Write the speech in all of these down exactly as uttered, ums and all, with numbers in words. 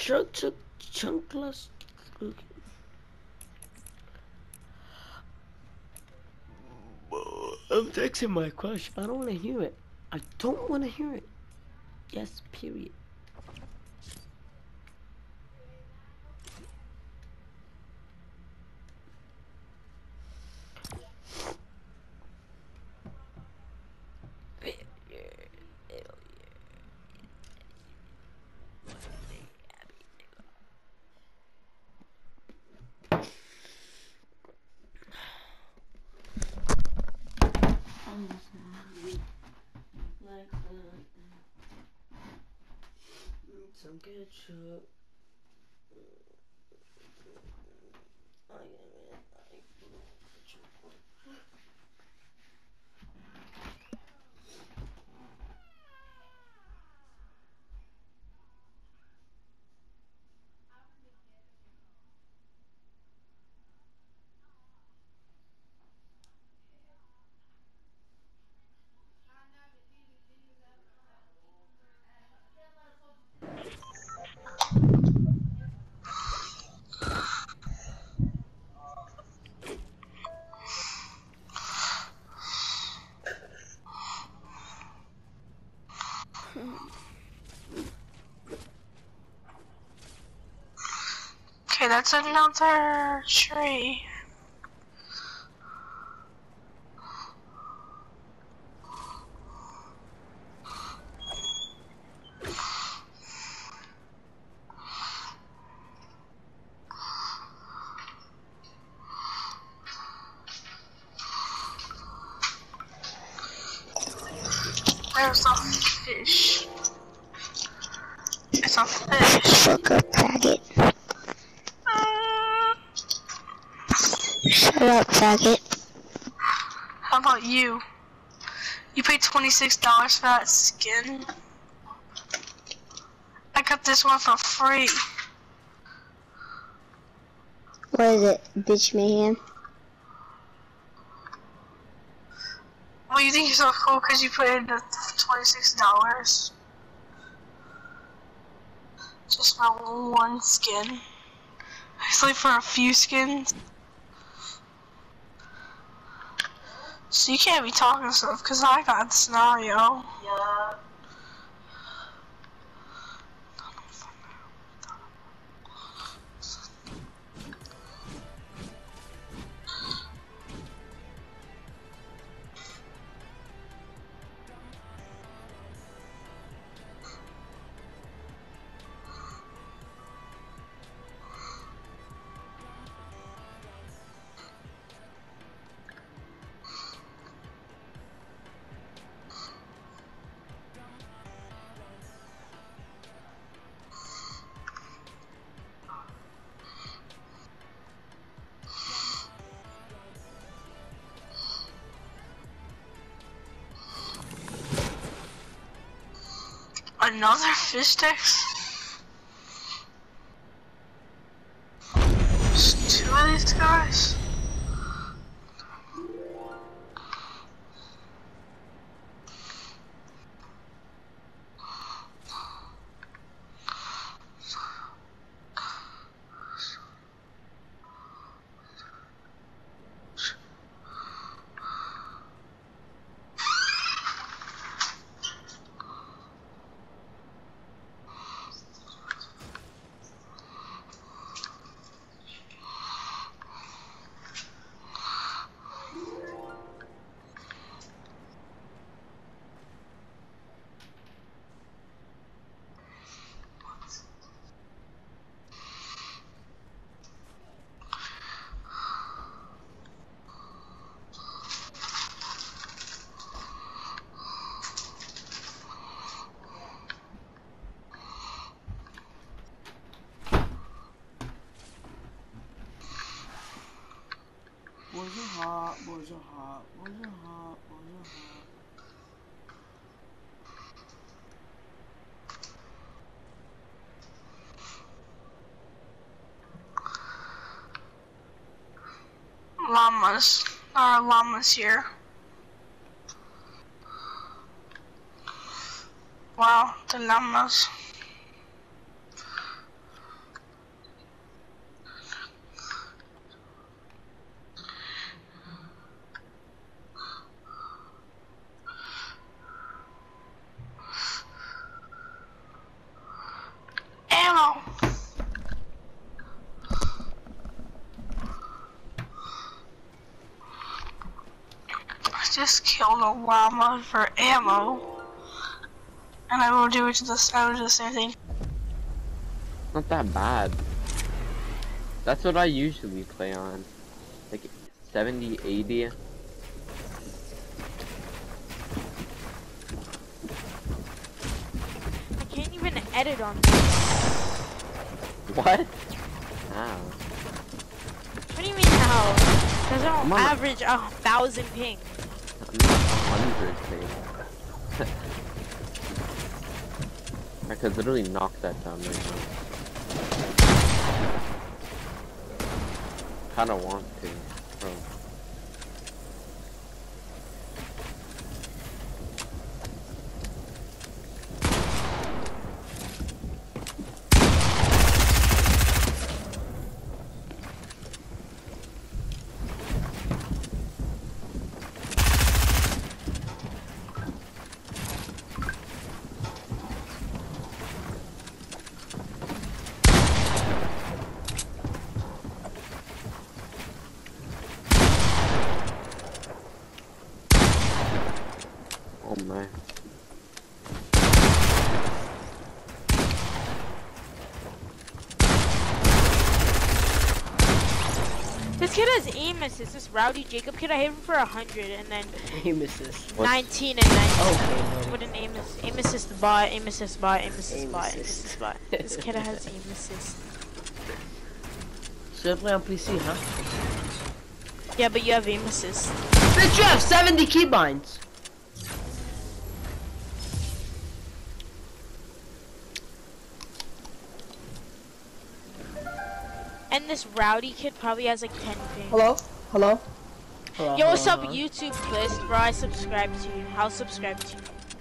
Chunk, chunk, chunkless. I'm texting my crush. I don't want to hear it. I don't want to hear it. Yes, period. Some ketchup. Okay, that's another tree. There's a fish. It's a fish. Fuck up, faggot. Uh, Shut up, faggot. how about you? You paid twenty-six dollars for that skin. I got this one for free. What is it, bitch mayhem? Well, you think you're so cool because you put in the twenty-six dollars. Just for one skin. It's like for a few skins. So you can't be talking stuff because I got the scenario. Yeah. Another fish sticks? There's two of these guys? Boys are hot, boys are hot, boys are hot, boys are hot. Llamas. There are llamas here. Wow, the llamas. just killed a llama for ammo. And I will do it to this, I will do the same thing. Not that bad. That's what I usually play on. Like seventy, eighty. I can't even edit on this. What? How? What do you mean how? Because I I'm don't on- average a thousand ping. I'm not a hundred thing. I could literally knock that down right now. Kinda want to, bro. Oh my. This kid has aim assist. This Rowdy Jacob kid, I hit him for a hundred and then Aim assist. What? nineteen and nineteen. Okay, buddy. With an aim, ass- aim assist bot, aim assist bot, aim assist Aim bot, aim assist. assist bot. This kid has aim assist. So you play on P C, huh? Yeah, but you have aim assist. Bitch, you have seventy keybinds. And this Rowdy kid probably has like ten ping. Hello? Hello? Hello, Yo, what's hello, up, hello. YouTube Twist, bro? I subscribe to you. I'll subscribe to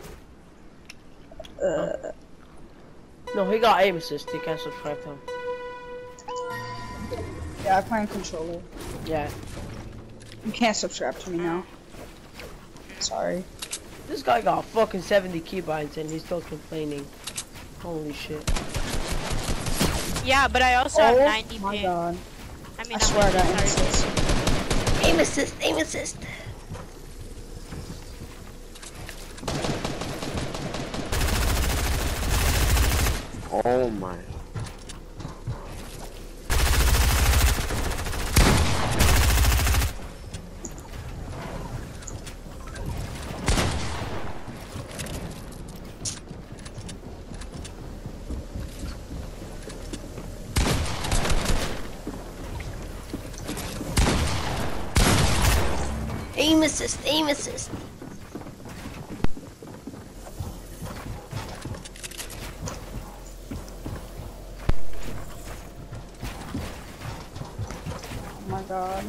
you. Uh, No, he got aim assist. He can't subscribe to him. yeah, I play on controller. Yeah. You can't subscribe to me now. Sorry. This guy got fucking seventy keybinds and he's still complaining. Holy shit. Yeah, but I also have ninety my ping. god. I mean, I I'm swear I got sorry. answers. Aim assist, aim assist. Oh my. Aim assist, aim assist. Oh my god.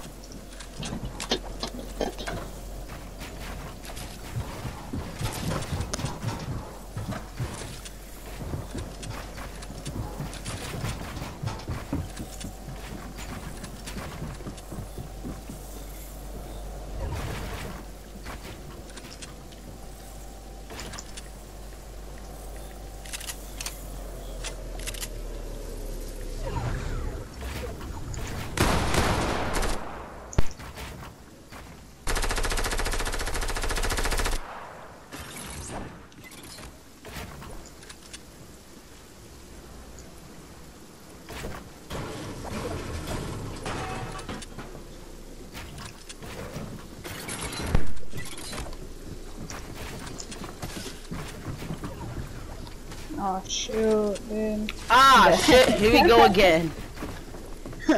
Oh shoot, dude. Ah, shit. Here we go again. You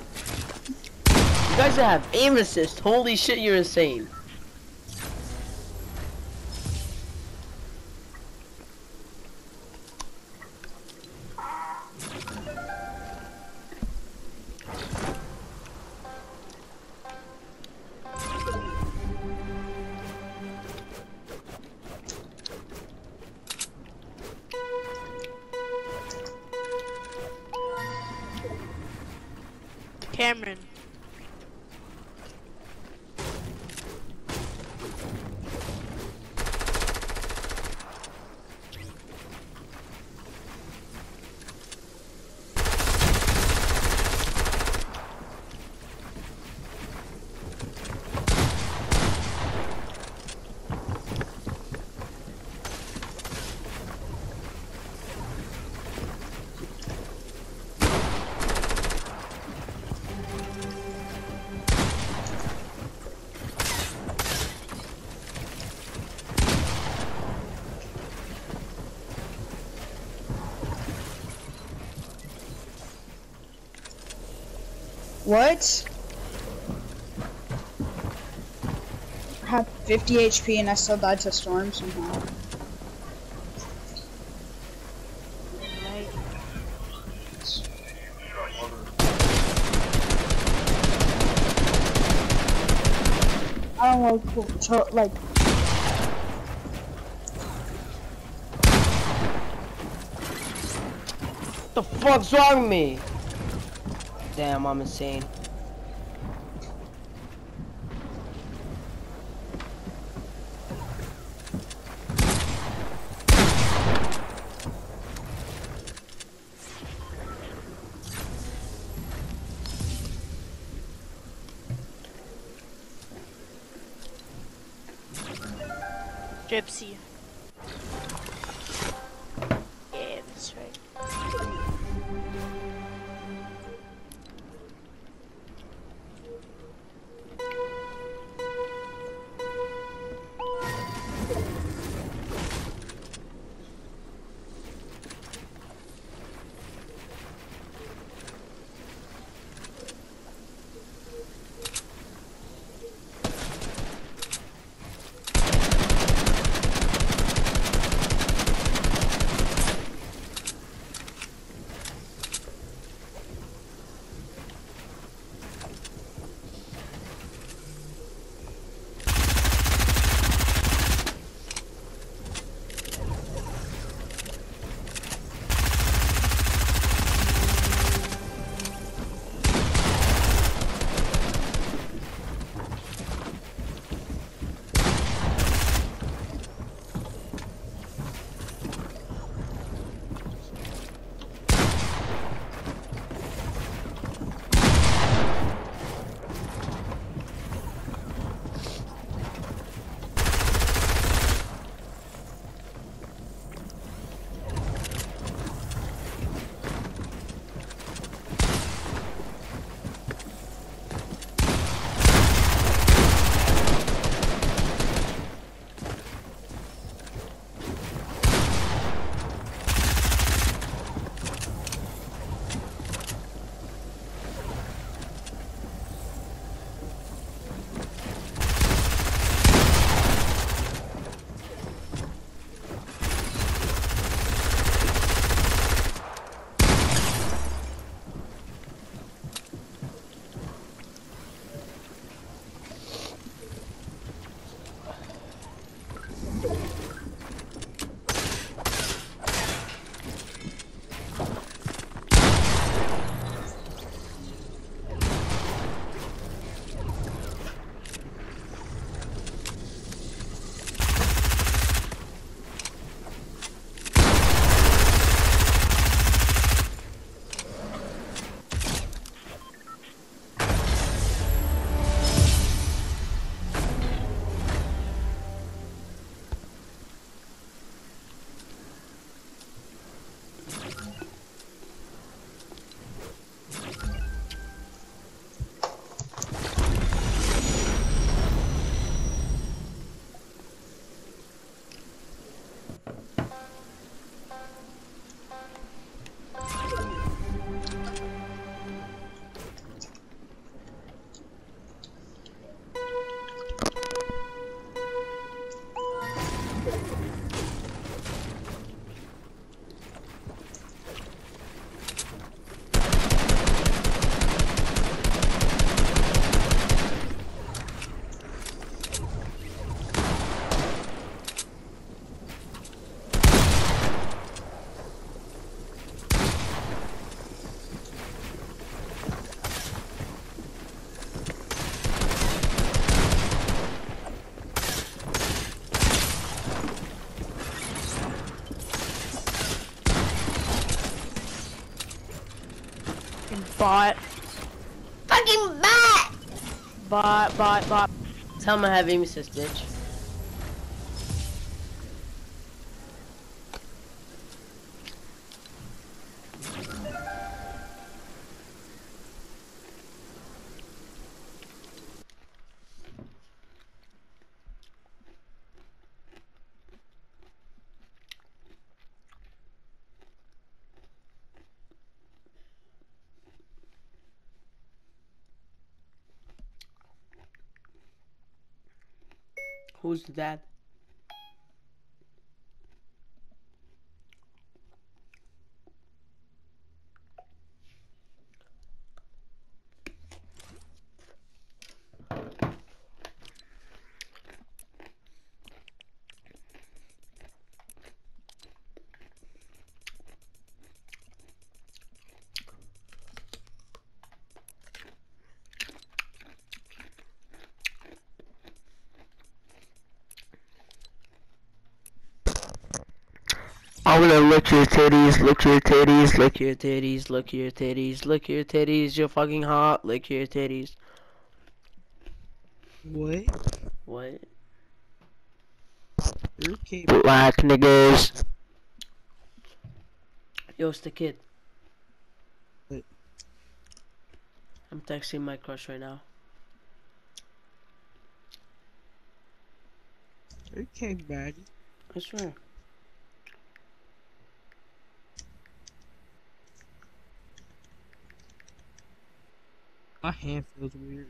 guys have aim assist. Holy shit, you're insane. Cameron. What? I had fifty H P and I still died to storm somehow. I don't like, cho- like, The fuck's wrong with me? Damn, I'm insane. Gypsy. Yeah, that's right. Bot. Fucking bat! Bot, bot, bot. Tell him I have aim assist, bitch. Who's the dad? I wanna lick your titties, lick your titties, lick your titties, lick your titties, lick your titties, you're fucking hot, lick your titties. What? What? Okay. Black niggas. Yo, it's the kid. What? I'm texting my crush right now. Okay, buddy. I swear. My hand feels weird.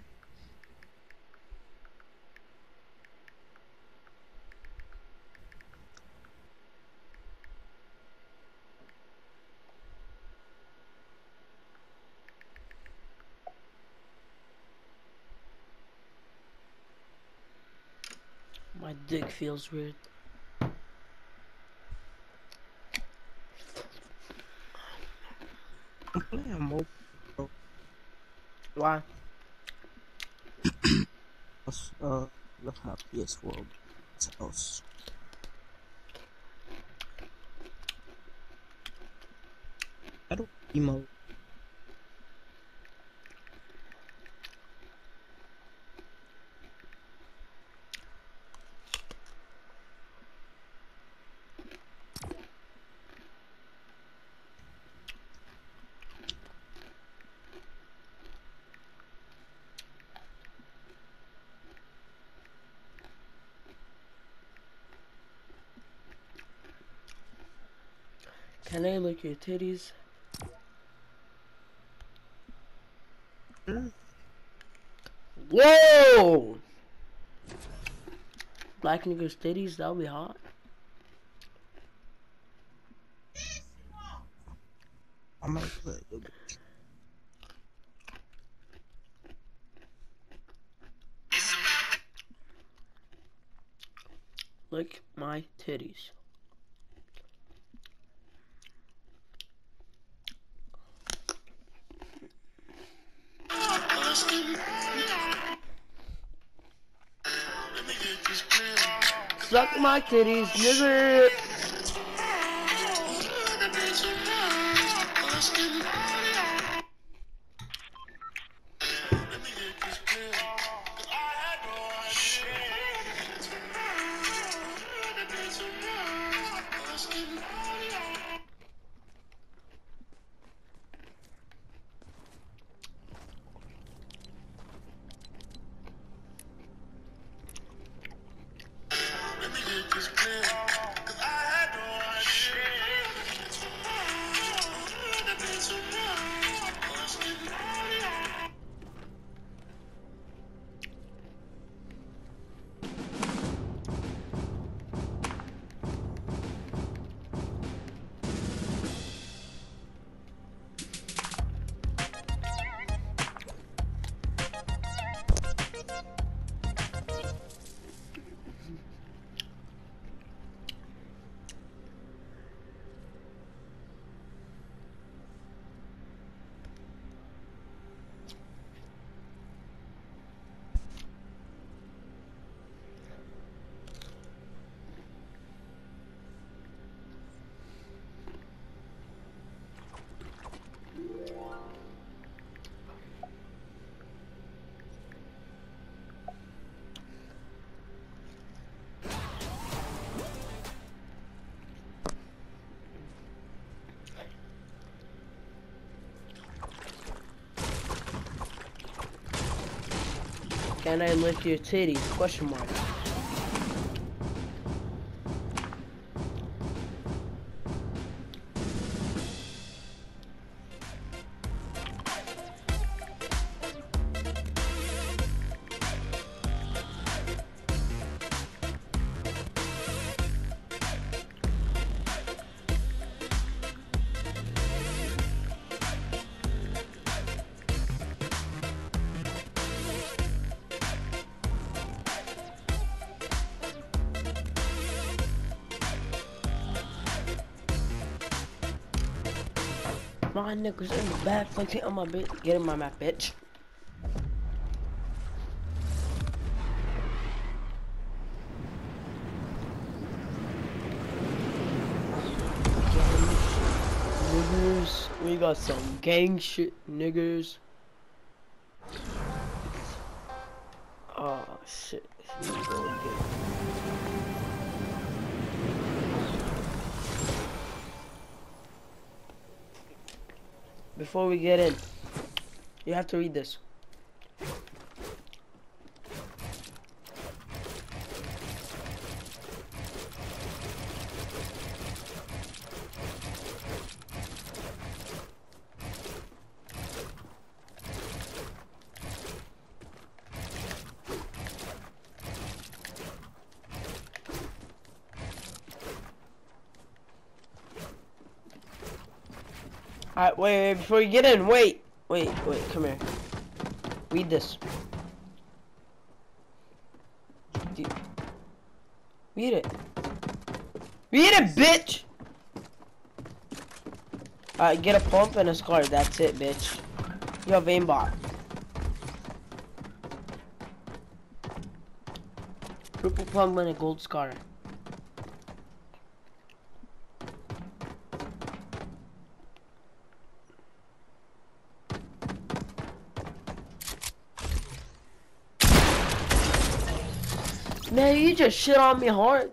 My dick feels weird. I'm playing mobile. Why? Uh, look how P S four tells. I don't emote. Can I lick your titties? Mm. Whoa! Black niggas titties, that'll be hot. I might play a little Lick my titties. Suck my titties, nigga. Can I lick your titties? Question mark. My niggas in the back, fucking on my bitch. Get in my map, bitch. Niggers, we got some gang shit, niggers. Oh shit. Here we go again. Before we get in, you have to read this. Alright, wait, wait, before you get in, wait, wait, wait, come here. Read this. Do- Read it. Read it, bitch! Alright, get a pump and a scar, that's it, bitch. You have aimbot. Purple pump and a gold scar. Man, you just shit on me hard.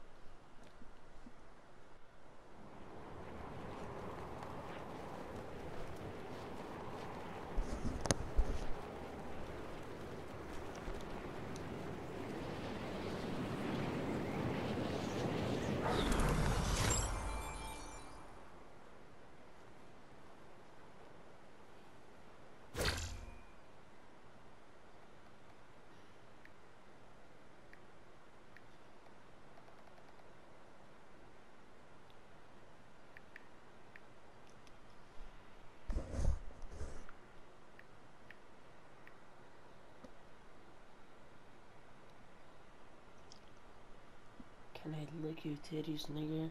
Can I lick your titties, nigga?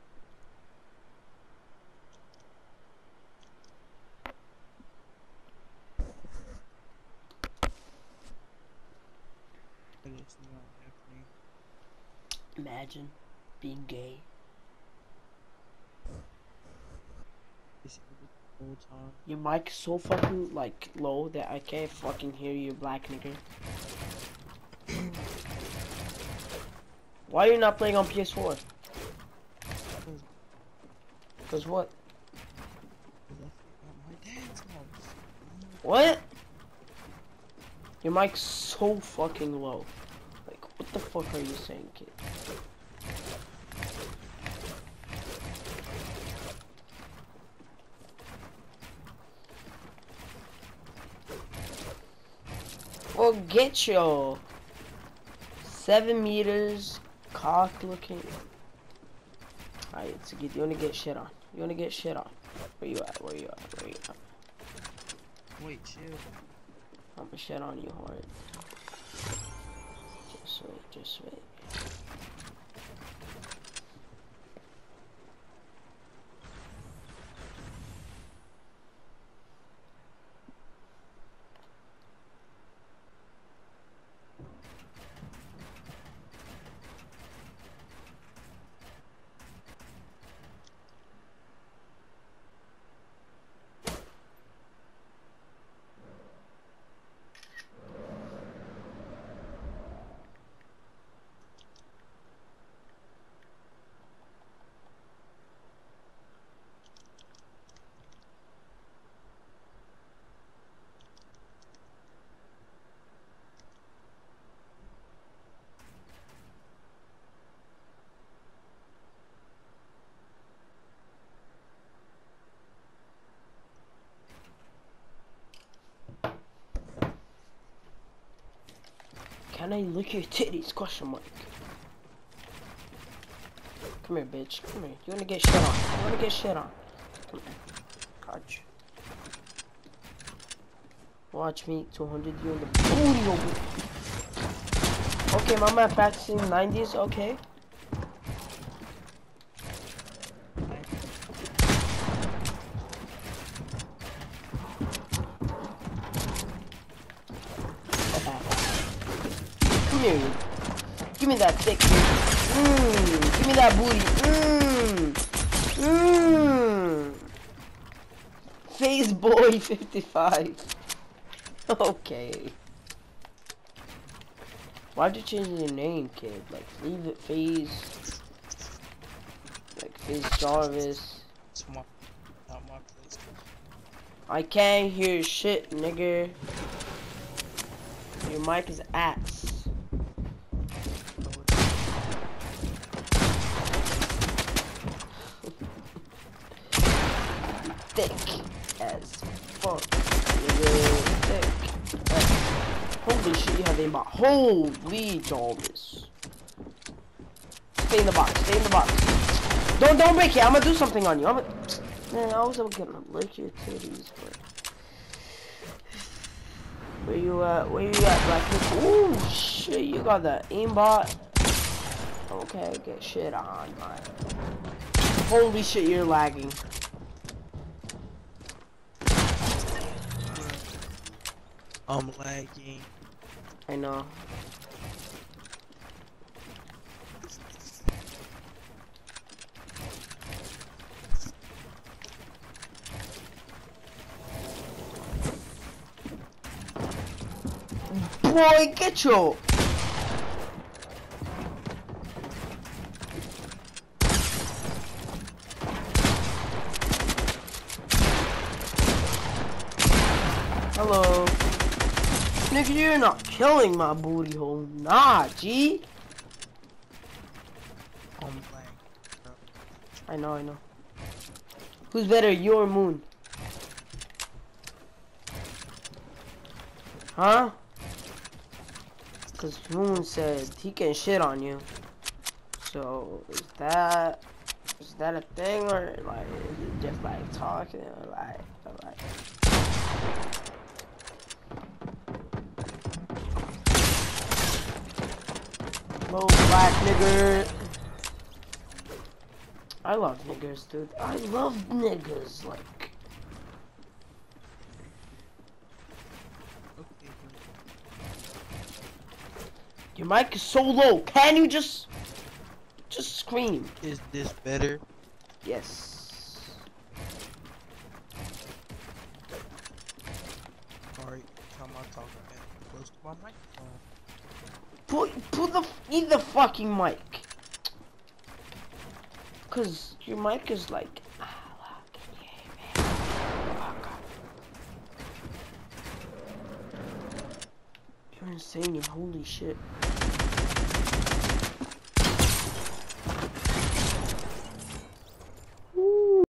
Imagine being gay. Your mic's so fucking like low that I can't fucking hear you, black nigga. Why are you not playing on P S four? Cause what? What? Your mic's so fucking low. Like, what the fuck are you saying, kid? Well, get your seven meters cock looking. Alright, so you wanna get shit on. You wanna get shit on. Where you at? Where you at? Where you at? Wait, chill. I'm gonna shit on you hard. Just wait, just wait. Can I lick your titties? Question mark. Come here, bitch. Come here. You wanna get shit on? You wanna get shit on? Come here. Catch. Watch me. two hundred. You in the booty over. Okay, my man practicing nineties. Okay. here. Give me that thick booty. Mmm. Give me that booty. Mmm. Mmm. Phase boy fifty-five. Okay. Why'd you change your name, kid? Like, leave it Phase. Like, Phase Jarvis. It's my, not my place. I can't hear shit, nigga. Your mic is ass. Thick as fuck, nigga. Thick as... Holy shit, you have aimbot. Holy Jarvis. Stay in the box, stay in the box. Don't, don't break it, I'm gonna do something on you. I'm gonna... Man, I was gonna lick your titties, but... Where you at? Where you at, Black? Ooh, shit, you got that aimbot. Okay, get shit on, man. Holy shit, you're lagging. I'm lagging. I know. Boy, get your... Hello. Nigga, you're not killing my booty hole. Nah, G. I'm lagging. I know, I know. Who's better, you or Moon? Huh? Cause Moon said he can shit on you. So is that is that a thing, or like is it just like talking or like or like low black nigger? I love niggers, dude. I love niggas, like. Your mic is so low. Can you just, just scream? Is this better? Yes. Alright, how am I talking, man? Close to my microphone. Put, put the, eat the fucking mic. Cause your mic is like. You're insane. Holy shit.